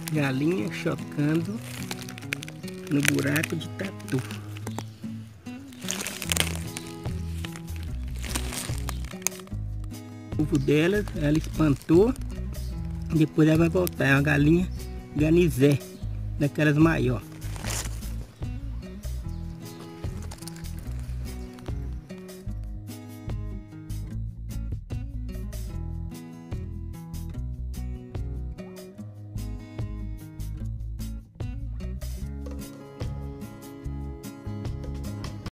Galinha chocando no buraco de tatu. O ovo dela, ela espantou. Depois ela vai voltar. É uma galinha ganizé, daquelas maiores.